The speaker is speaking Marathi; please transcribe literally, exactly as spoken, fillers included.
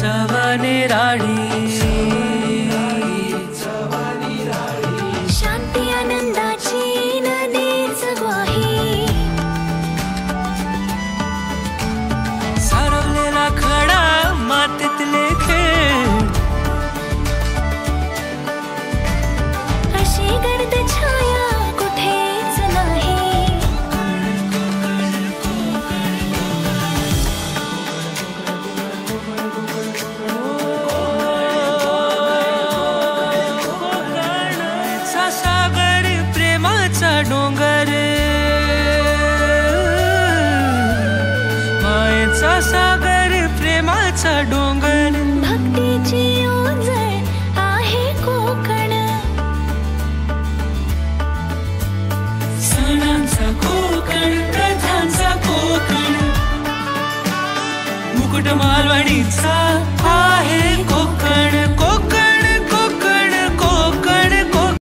चवने राणी शांती आनंदाची नदीच ग्वाही सारवलेला खडा मातीतले खेळ अशी गर्द छाया कुठेच नाही सागर प्रेमाचा डोंगर मायेचा सागर प्रेमाचा डोंगर भक्तीची ओंजळ आहे कोकण सणांचा कोकण प्रथांचा कोकण मुकुट मालवणीचा आहे कोकण.